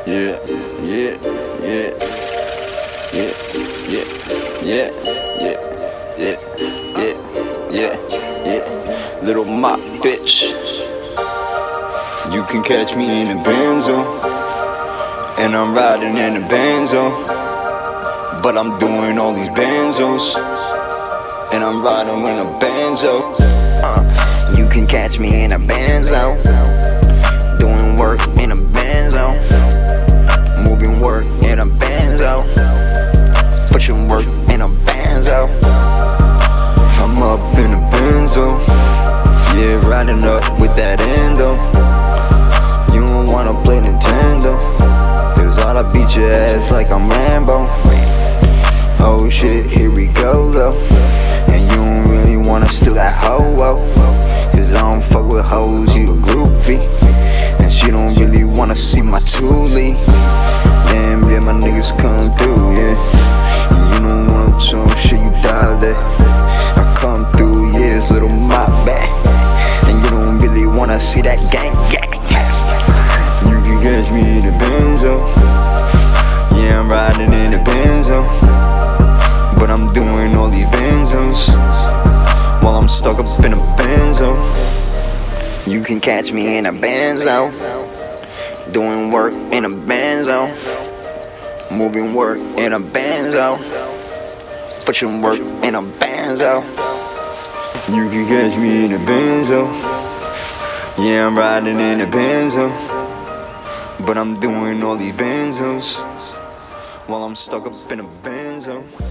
Yeah, yeah, yeah, yeah, yeah, yeah, yeah, yeah, yeah, yeah. Lil Mop, bitch. You can catch me in a Benzo, and I'm riding in a Benzo, but I'm doing all these Benzos, and I'm riding in a Benzo. You can catch me in a Benzo, doing work in a Benzo, moving work in a Benzo, pushing work in a Benzo. I'm up in a Benzo, yeah, riding up with that endo. You don't wanna play Nintendo, cause I'll beat your ass like I'm Rambo. Oh shit, here we go though. And you don't really wanna steal that hoe, cause I don't fuck with hoes, you a groupie. And she don't really wanna see my toolie. Damn, yeah, my niggas come through, yeah. And you don't wanna talk shit, you die there. I come through, yeah, it's Lil Mop back. And you don't really wanna see that gang, gang. You can catch me in a Benzo, yeah, I'm riding in a Benzo, but I'm doing all these Benzos while I'm stuck up in a Benzo. You can catch me in a Benzo, doing work in a Benzo, moving work in a Benzo, pushing work in a Benzo. You can catch me in a Benzo, yeah, I'm riding in a Benzo, but I'm doing all these Benzos while I'm stuck up in a Benzo.